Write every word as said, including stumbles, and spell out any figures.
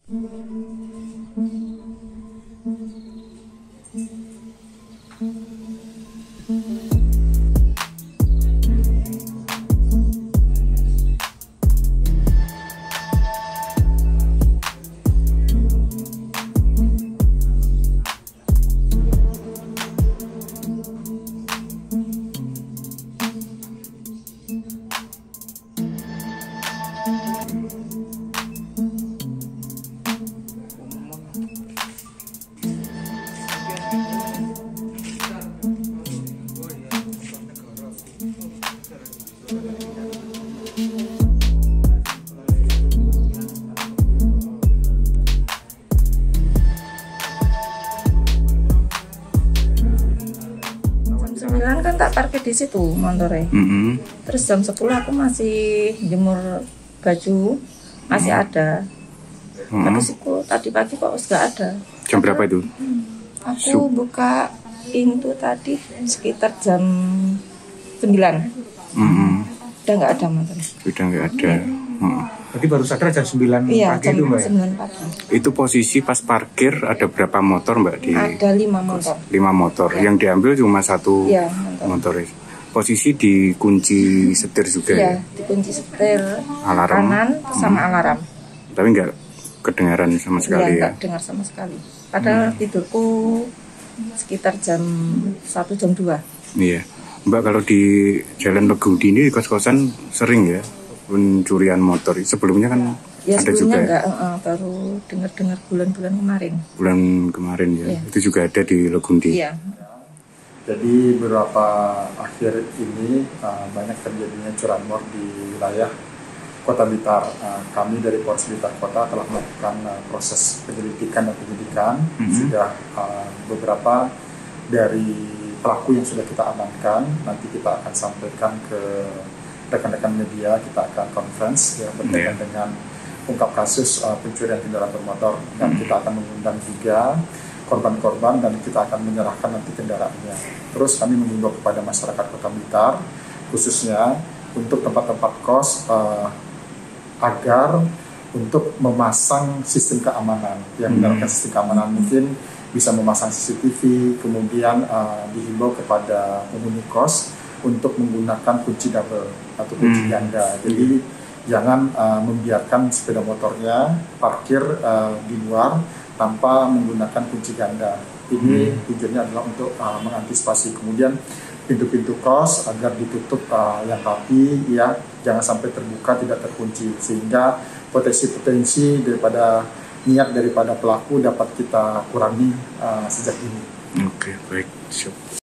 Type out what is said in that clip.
sembilan kan tak parkir di situ motornya. Mm-hmm. Terus jam sepuluh aku masih jemur baju, masih mm-hmm. ada. Mm-hmm. Terus aku tadi pagi kok nggak ada. Jam berapa itu? Hmm, aku Sup. buka pintu tadi sekitar jam sembilan. Mm-hmm. Udah nggak ada motornya. Udah nggak ada. Mm-hmm. Berarti baru sadar jam sembilan iya, pagi jam itu Mbak? sembilan pagi. Itu posisi pas parkir ada berapa motor Mbak? Di ada lima motor. Lima motor. Ya. Yang diambil cuma satu ya, motor. motor. Posisi dikunci setir juga ya? Ya, dikunci setir alarm. kanan sama hmm. alarm. Tapi nggak kedengaran sama sekali ya? Nggak dengar sama sekali. Padahal hmm. tidurku sekitar jam satu jam dua. Iya. Mbak kalau di Jalan Legudi ini kos-kosan sering ya? Pencurian motor sebelumnya kan ya, ada juga enggak, uh, baru dengar-dengar bulan-bulan kemarin bulan kemarin ya, ya. Itu juga ada di Legundi ya. Jadi beberapa akhir ini uh, banyak terjadinya curanmor di wilayah Kota Blitar. Uh, kami dari Polres Blitar Kota telah melakukan uh, proses penyelidikan dan penyidikan mm-hmm. sudah uh, beberapa dari pelaku yang sudah kita amankan nanti kita akan sampaikan ke rekan-rekan media, kita akan conference ya, berkaitan yeah. dengan ungkap kasus uh, pencurian kendaraan bermotor dan mm. kita akan mengundang juga korban-korban dan kita akan menyerahkan nanti kendaraannya. Terus kami mengimbau kepada masyarakat Kota Blitar khususnya untuk tempat-tempat kos uh, agar untuk memasang sistem keamanan yang menerapkan mm. sistem keamanan mungkin bisa memasang C C T V, kemudian uh, dihimbau kepada penghuni kos untuk menggunakan kunci double atau kunci hmm. ganda. Jadi jangan uh, membiarkan sepeda motornya parkir uh, di luar tanpa menggunakan kunci ganda. Ini hmm. tujuannya adalah untuk uh, mengantisipasi. Kemudian pintu-pintu kos agar ditutup uh, yang rapi, ya jangan sampai terbuka tidak terkunci sehingga potensi-potensi daripada niat daripada pelaku dapat kita kurangi uh, sejak dini. Oke, baik. Siap.